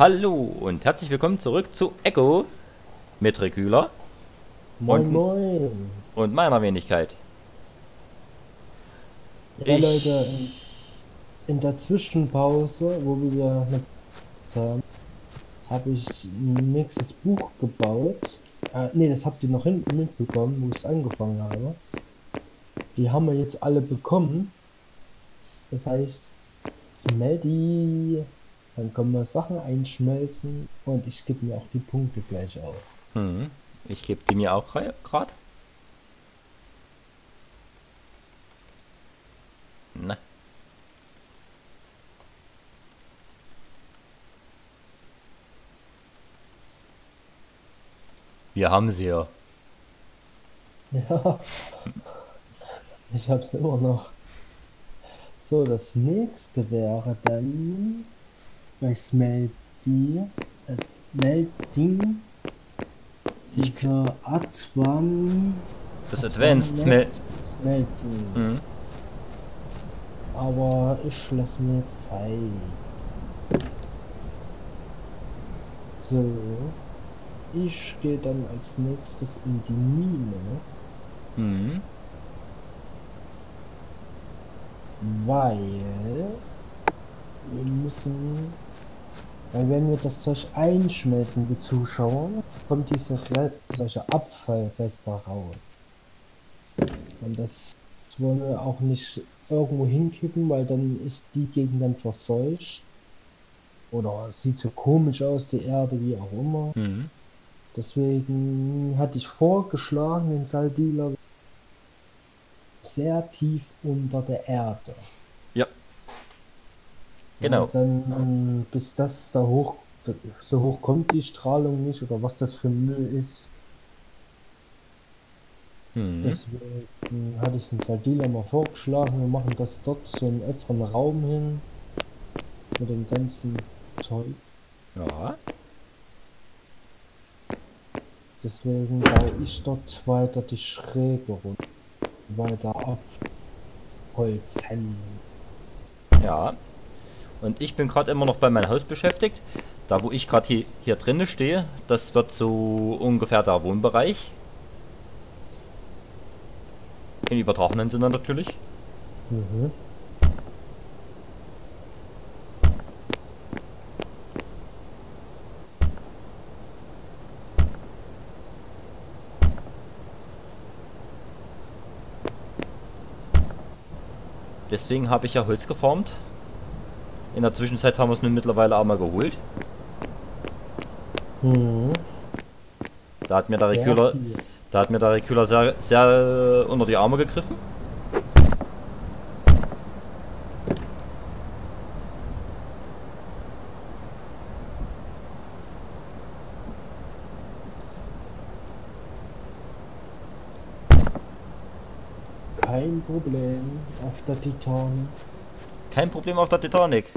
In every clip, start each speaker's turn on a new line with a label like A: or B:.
A: Hallo und herzlich willkommen zurück zu Echo mit Recüler
B: Moin Moin.
A: und meiner Wenigkeit.
B: Ja Leute,
A: Ich...
B: in der Zwischenpause, wo wir mit haben, habe ich ein nächstes Buch gebaut. Nee, das habt ihr noch hinten mitbekommen, wo ich es angefangen habe. Die haben wir jetzt alle bekommen. Das heißt, Meldi, dann können wir Sachen einschmelzen und ich gebe mir auch die Punkte gleich auf.
A: Ich gebe die mir auch gerade. Na, wir haben sie ja.
B: Ja, ich habe es immer noch. So, das nächste wäre dann bei Smelty, Smelting,
A: Ich,
B: dieser
A: das Advanced Smell...
B: Advanced Smelting.
A: Mhm.
B: Aber ich lasse mir Zeit. So, ich gehe dann als nächstes in die Mine,
A: Mhm.
B: weil wir müssen, weil wenn wir das Zeug einschmelzen, die Zuschauer, kommt solche Abfallreste raus. Und das wollen wir auch nicht irgendwo hinkippen, weil dann ist die Gegend dann verseucht. Oder es sieht so komisch aus, die Erde, wie auch immer.
A: Mhm.
B: Deswegen hatte ich vorgeschlagen, den Saldealer sehr tief unter der Erde.
A: Ja,
B: Ja,
A: genau.
B: dann, bis das da hoch, so hoch kommt die Strahlung nicht, oder was das für Müll ist.
A: Mhm.
B: Deswegen hatte ich den Saldealer mal vorgeschlagen, wir machen das dort so einen extra Raum hin, mit dem ganzen Zeug.
A: Ja.
B: Deswegen baue ich dort weiter die Schräge runter, weiter abholzen.
A: Ja. Und ich bin gerade immer noch bei meinem Haus beschäftigt. Da wo ich gerade hier drinnen stehe, das wird so ungefähr der Wohnbereich. Im übertragenen Sinne natürlich.
B: Mhm.
A: Deswegen habe ich ja Holz geformt. In der Zwischenzeit haben wir es nun mittlerweile auch mal geholt.
B: Mhm.
A: Da hat mir der
B: Sehr
A: Recüler,
B: viel.
A: da hat mir der Recüler sehr unter die Arme gegriffen.
B: Kein Problem auf der Titanic.
A: Kein Problem auf der Titanic.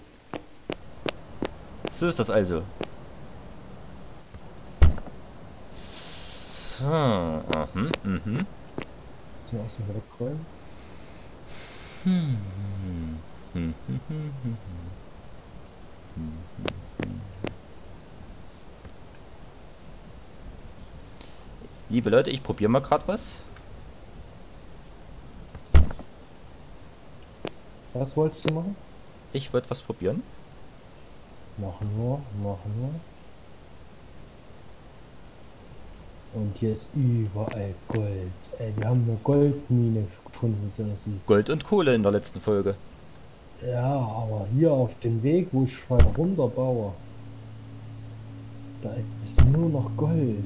A: So ist das also. So, mhm.
B: So, erstmal wegräumen.
A: Liebe Leute, ich probiere mal gerade was.
B: Was wolltest du machen?
A: Ich wollte was probieren.
B: Machen wir, machen wir. Und hier ist überall Gold. Ey, wir haben eine Goldmine gefunden, so sieht.
A: Gold und Kohle in der letzten Folge.
B: Ja, aber hier auf dem Weg, wo ich weiter runter baue, da ist nur noch Gold.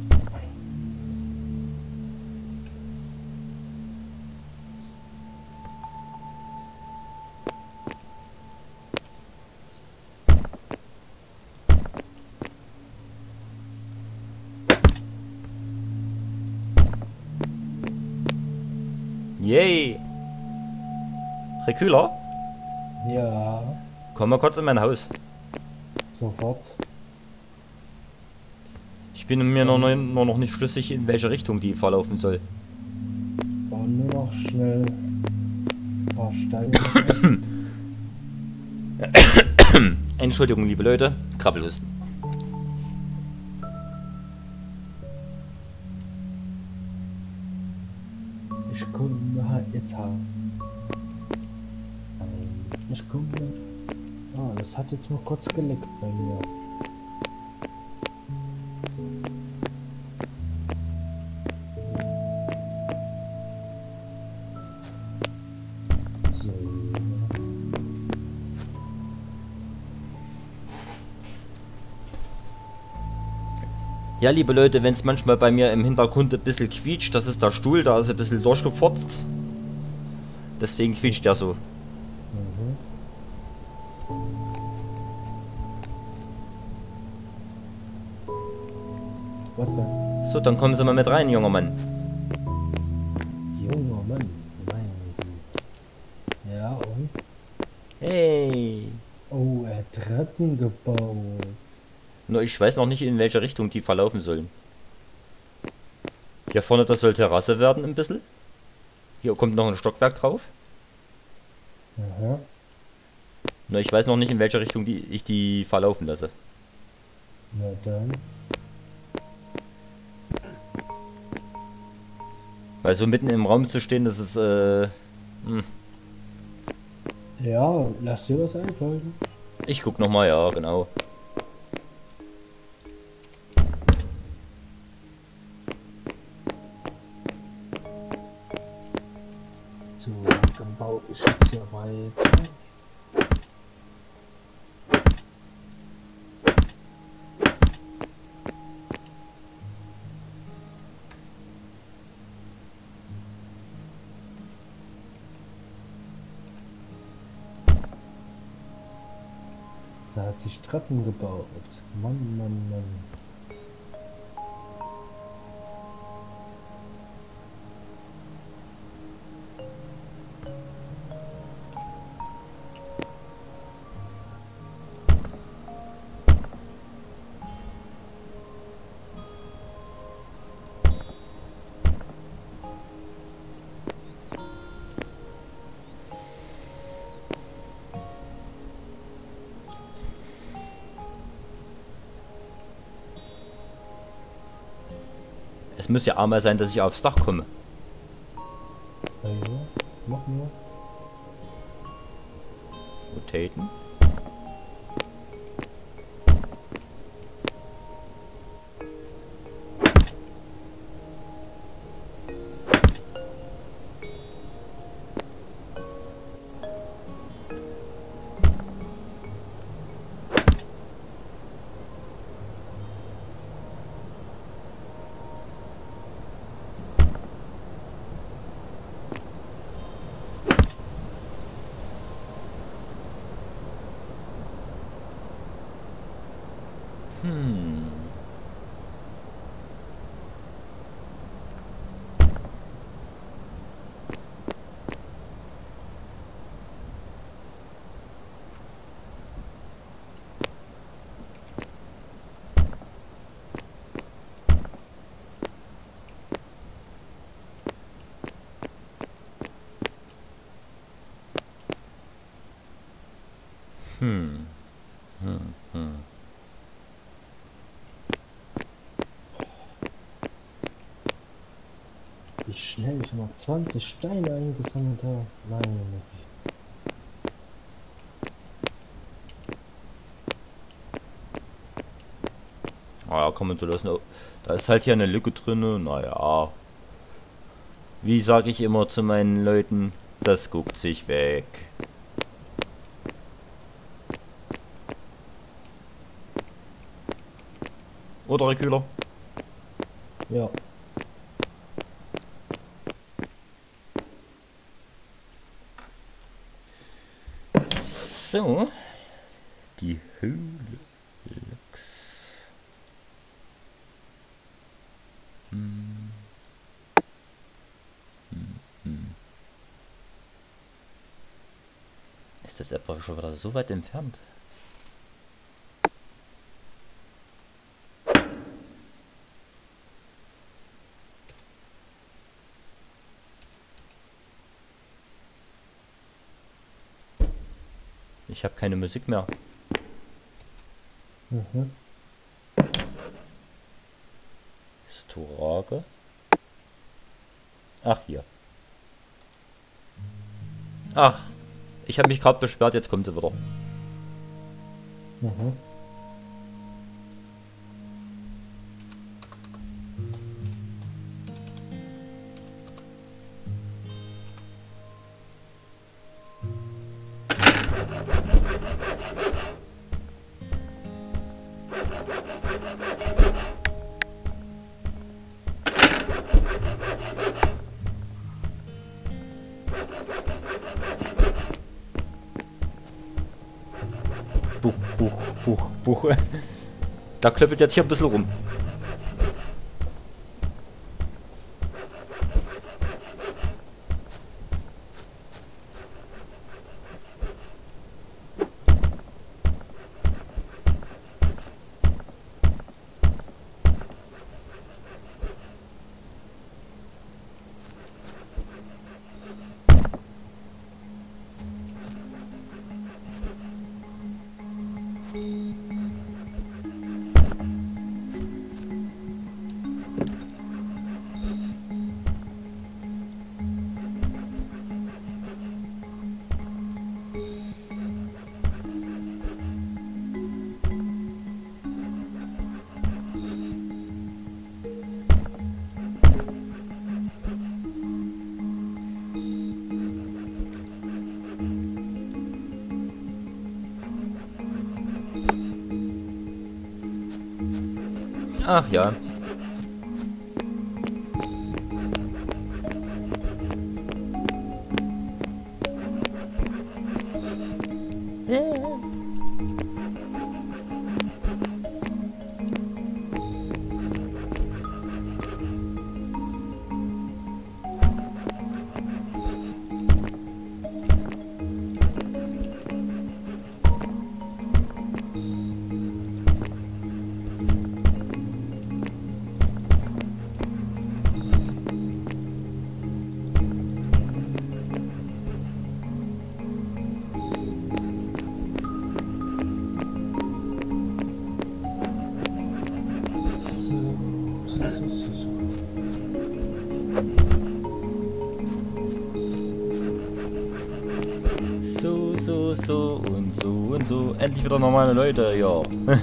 A: Yay! Recüler,
B: Ja,
A: komm mal kurz in mein Haus.
B: sofort.
A: Ich bin mir nur noch nicht schlüssig, in welche Richtung die verlaufen soll.
B: Bauen nur noch schnell ein paar Steine.
A: Entschuldigung, liebe Leute, krabbellos.
B: Ich komme halt jetzt haben. Ich komme. Ah, das hat jetzt mal kurz geleckt bei mir. So.
A: Ja, liebe Leute, wenn es manchmal bei mir im Hintergrund ein bisschen quietscht, das ist der Stuhl, da ist ein bisschen durchgefurzt. Deswegen quietscht der so.
B: Mhm. Was denn?
A: So, dann kommen Sie mal mit rein, junger Mann.
B: Junger Mann. Meine Güte. Ja, und?
A: Hey.
B: Oh, er hat Treppen gebaut.
A: Nur ich weiß noch nicht, in welche Richtung die verlaufen sollen. Hier vorne, das soll Terrasse werden ein bisschen. Hier kommt noch ein Stockwerk drauf.
B: Aha.
A: Nur ich weiß noch nicht, in welche Richtung ich die verlaufen lasse.
B: Na dann.
A: Weil so mitten im Raum zu stehen, das ist,
B: Ja, lass dir was einfallen.
A: Ich guck nochmal, ja, genau.
B: So, dann baue ich jetzt hier weiter. Da hat sich Treppen gebaut. Mann, Mann, Mann.
A: Es muss ja einmal sein, dass ich aufs Dach komme.
B: Ja, mach nur.
A: Rotaten.
B: Wie schnell ich noch 20 Steine eingesammelt habe. Meine Güte.
A: Naja, kann man so lassen. Oh, da ist halt hier eine Lücke drin. Naja. Wie sage ich immer zu meinen Leuten, das guckt sich weg. Oder Rekühler?
B: Ja.
A: So. Die Höhle. Lux. Ist das etwa schon wieder so weit entfernt? Ich habe keine Musik mehr.
B: Mhm.
A: Storage. Ach, hier. Ach, ich habe mich gerade beschwert, jetzt kommt sie wieder.
B: Mhm.
A: Buch, Buch, Buch, Buch. Da klöppelt jetzt hier ein bisschen rum. Ach ja.
B: So.
A: So und so und so. Endlich wieder normale Leute, ja.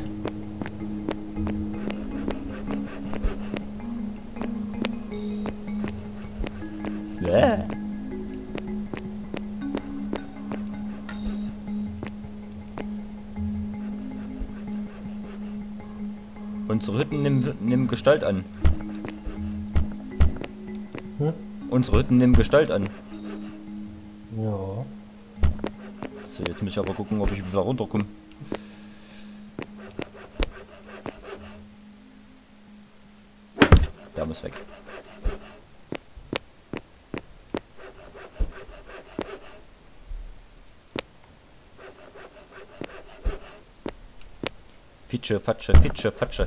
A: Bäh. Unsere Hütten nehmen Gestalt an.
B: Hm?
A: Unsere Hütten nehmen Gestalt an.
B: Ja.
A: So, jetzt muss ich aber gucken, ob ich wieder runterkomme. Der muss weg. Fitsche, Fatsche, Fitsche, Fatsche.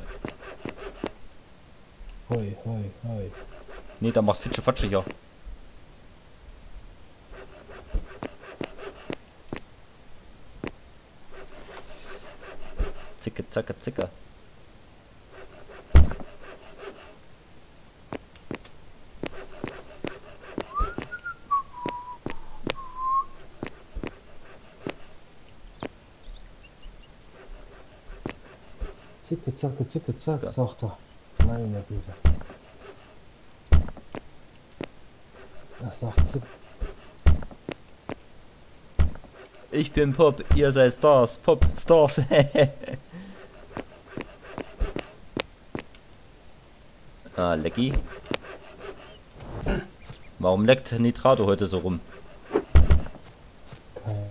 B: Hoi, hoi, hoi.
A: Nee, da macht Fitsche, Fatsche hier. Zicke, zacke, zicke.
B: Zicke, zacke, zicke, zack,
A: Ja.
B: sagt er. Meine Güte. Er sagt zick.
A: Ich bin Pop, ihr seid Stars. Pop, Stars. Ah, Lecky. Warum leckt Nitrato heute so rum?
B: Keine.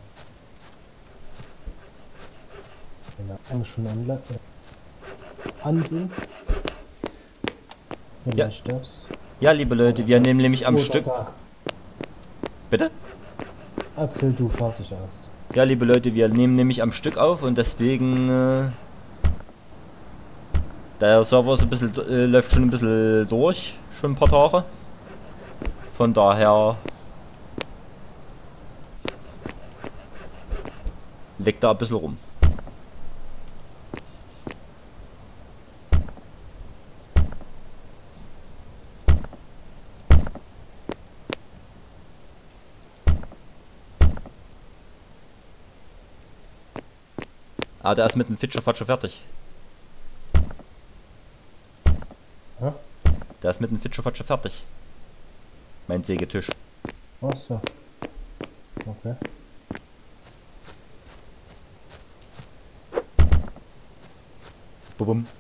B: Eine schon ansehen.
A: Ja.
B: Vielleicht das.
A: Ja, liebe Leute, wir nehmen nämlich am
B: Oder
A: Stück...
B: da.
A: Bitte?
B: Erzähl du fertig erst.
A: Ja, liebe Leute, wir nehmen nämlich am Stück auf und deswegen... der Server ist ein bisschen, läuft schon ein bisschen durch. Schon ein paar Tage. Von daher... leckt da ein bisschen rum. Ah, der ist mit dem Fitscher-Fatscher fertig.
B: Hä?
A: Der ist mit dem Fitscher-Fatscher fertig. Mein Sägetisch.
B: Ach so. Okay.
A: Bubum.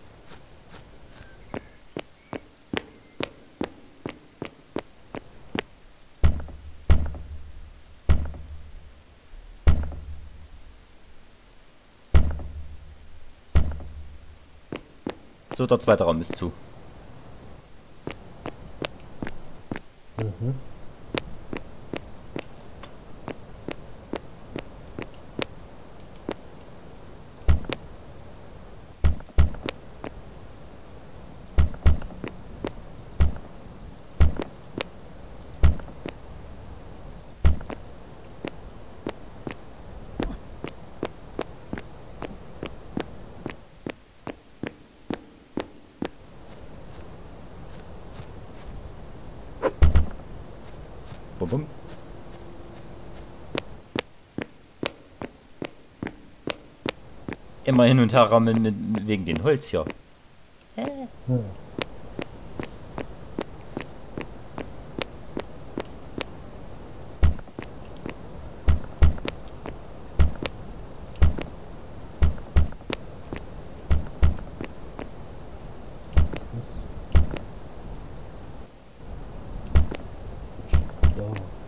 A: So, der zweite Raum ist zu.
B: Mhm.
A: Bubum. Immer hin und her rammeln wegen den Holz hier.
B: Hm. Ja.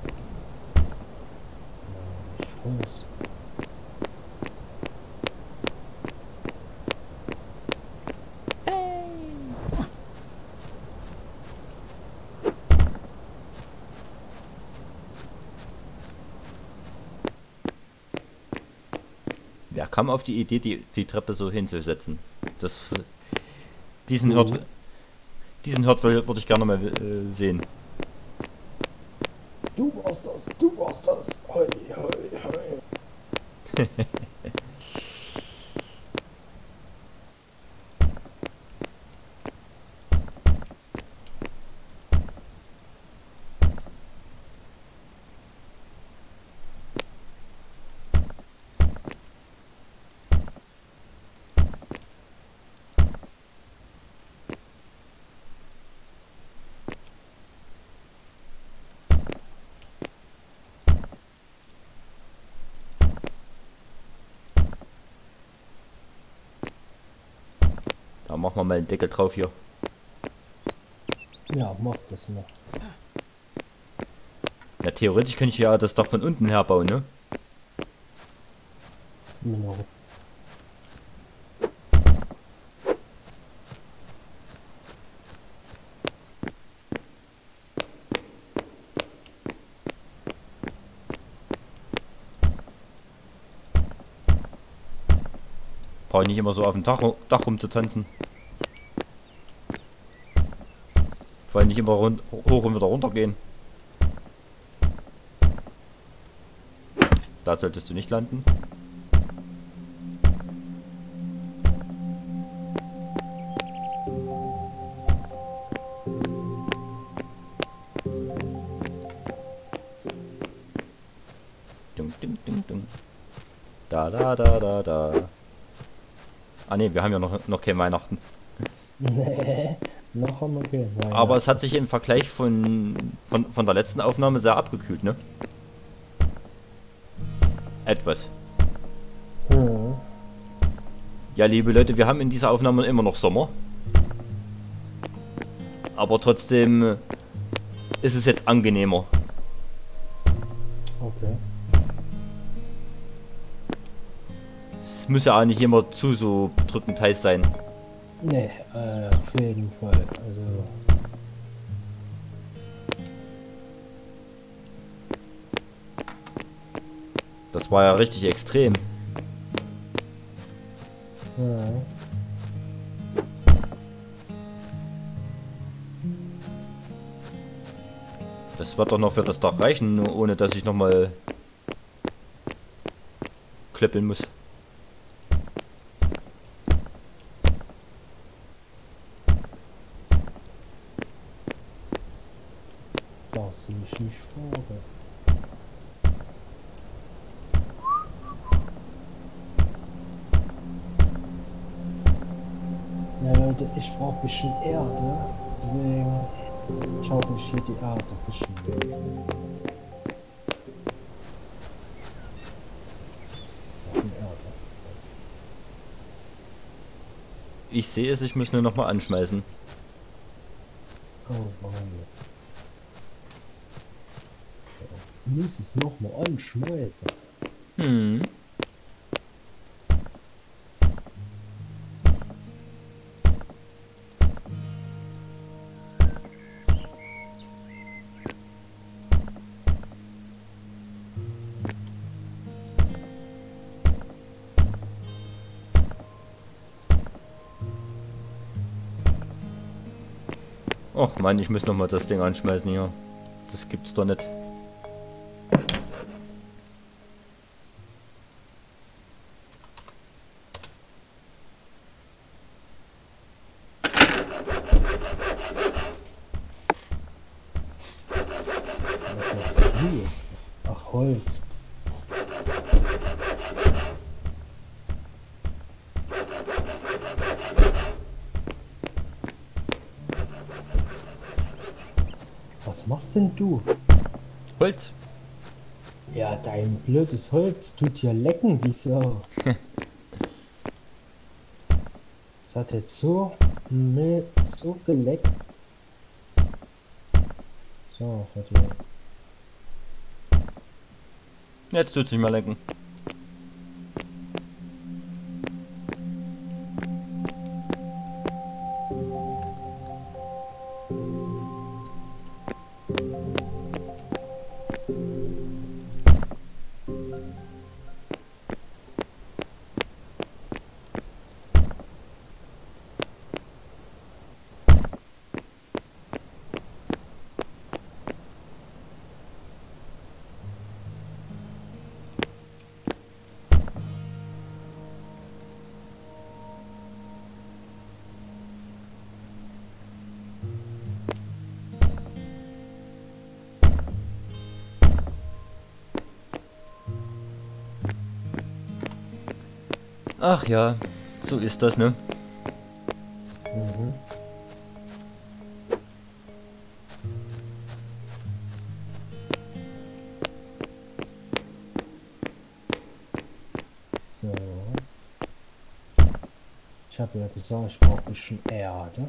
B: Ich weiß.
A: Wer kam auf die Idee, die Treppe so hinzusetzen? Das, diesen Hört würde ich gerne mal sehen.
B: Du warst das, du warst das. Hoi, hoi, hoi.
A: Da machen wir mal den Deckel drauf hier.
B: Ja, mach das mal.
A: Ja, theoretisch könnte ich ja das Dach von unten her bauen, ne?
B: Genau.
A: Brauche ich nicht immer so auf dem Dach rumzutanzen. Vor allem nicht immer hoch und wieder runter gehen. Da solltest du nicht landen. Dung, dung, dung, dung. Da, da, da, da, da. Ah ne, wir haben ja noch kein Weihnachten.
B: Nee, noch haben wir keinen.
A: Aber es hat sich im Vergleich von der letzten Aufnahme sehr abgekühlt, ne? Etwas.
B: Hm.
A: Ja, liebe Leute, wir haben in dieser Aufnahme immer noch Sommer. Aber trotzdem ist es jetzt angenehmer.
B: Okay.
A: Es muss ja auch nicht immer so drückend heiß sein.
B: Nee, auf jeden Fall. Also.
A: Das war ja richtig extrem.
B: Ja.
A: Das wird doch noch für das Dach reichen, nur ohne dass ich nochmal klöppeln muss.
B: Das sehe ich nicht vor. Ja Leute, ich brauche ein bisschen Erde. Deswegen schaufel ich hier die Erde ein bisschen weg. Bisschen Erde.
A: Ich sehe es, ich muss nur noch mal anschmeißen.
B: Oh Mann. Ich muss es nochmal anschmeißen.
A: Hm. Och Mann, ich muss noch mal das Ding anschmeißen hier. Das gibt's doch nicht.
B: Was ist das jetzt? Ach, Holz. Was machst denn du?
A: Holz.
B: Ja, dein blödes Holz tut hier lecken, wieso? Es hat jetzt so geleckt. So, warte mal.
A: Jetzt tut's nicht mehr lecken. Ach ja, so ist das, ne?
B: Mhm. So. Ich habe ja gesagt, ich brauche ein bisschen Erde.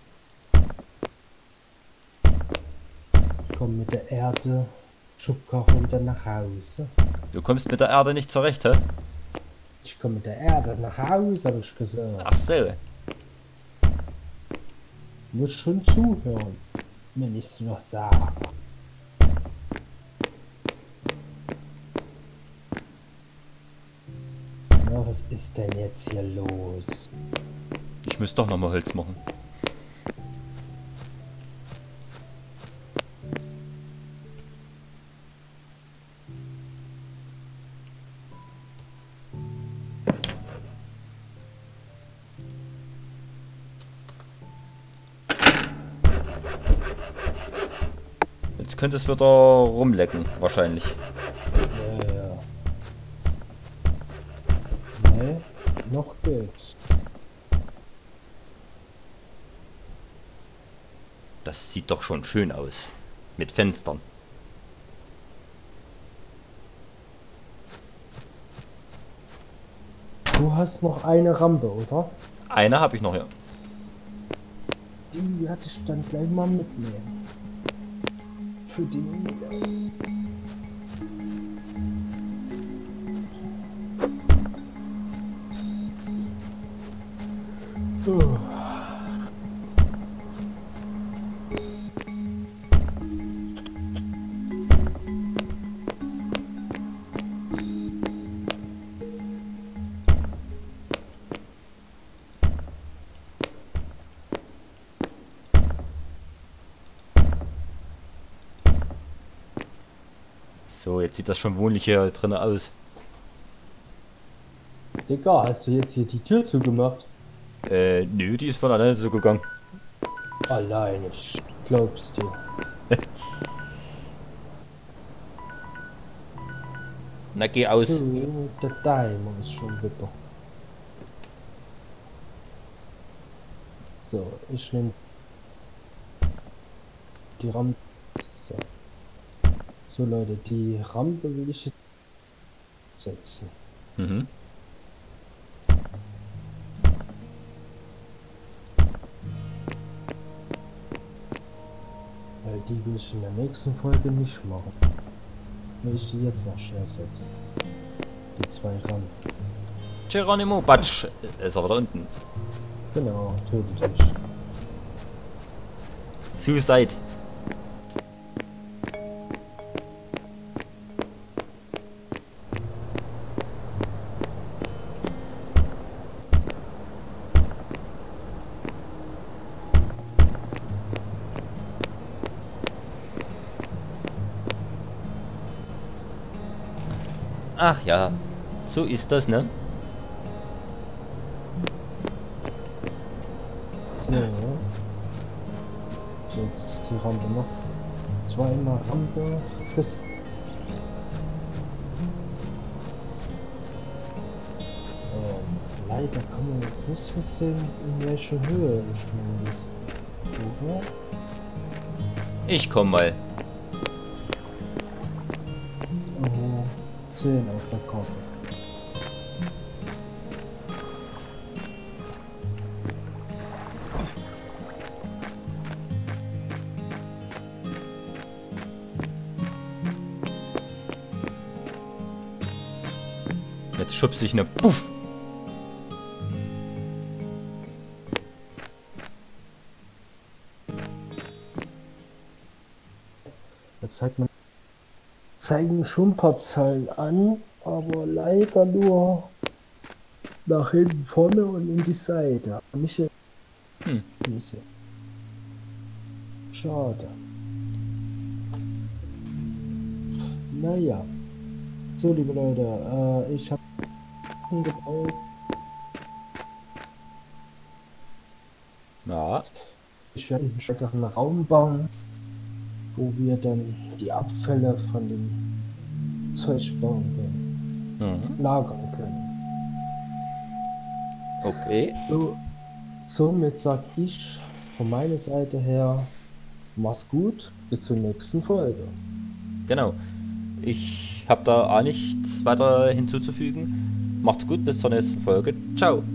B: Ich komme mit der Erde Schubkarre wieder nach Hause.
A: Du kommst mit der Erde nicht zurecht, hä?
B: Ich komme mit der Erde nach Hause, habe ich gesagt.
A: Ach so.
B: Muss schon zuhören, wenn ich was sage. Na, was ist denn jetzt hier los?
A: Ich muss doch noch mal Holz machen. Jetzt könnte es wieder rumlecken, wahrscheinlich.
B: Ja, ja. Nee, noch geht's.
A: Das sieht doch schon schön aus. Mit Fenstern.
B: Du hast noch eine Rampe, oder?
A: Eine habe ich noch, ja.
B: Die hatte ich dann gleich mal mitnehmen. Für die Nieder.
A: So, jetzt sieht das schon wohnlich hier drin aus.
B: Digga, hast du jetzt hier die Tür zugemacht?
A: Nö, die ist von alleine so gegangen.
B: Allein, ich glaub's dir.
A: Na, geh aus.
B: So, der Timer ist schon wieder. So, ich nehme die Rampe. So. So Leute, die Rampe will ich jetzt setzen.
A: Mhm.
B: Weil die will ich in der nächsten Folge nicht machen. Will ich die jetzt noch schnell setzen. Die zwei Rampen.
A: Geronimo, Batsch, ist aber da unten.
B: Genau, tötet dich.
A: Suicide. Ach ja, so ist das, ne?
B: So, jetzt die Rampe noch. Zweimal Rampe. Das leider kann man jetzt nicht so sehen, in welcher Höhe ich meine das. Oder?
A: Ich komm mal.
B: So, 10 auf der Karte.
A: Jetzt schubse ich eine Puff.
B: Da zeigen schon ein paar Zahlen an, aber leider nur nach hinten, vorne und in die Seite. Nicht in diese. Schade. Naja. So, liebe Leute, ich habe gebaut.
A: Ja.
B: Ich werde einen späteren Raum bauen, wo wir dann die Abfälle von dem Zeug bauen können, lagern können.
A: Okay.
B: So, somit sag ich von meiner Seite her, mach's gut, bis zur nächsten Folge.
A: Genau. Ich habe da auch nichts weiter hinzuzufügen. Macht's gut, bis zur nächsten Folge. Ciao.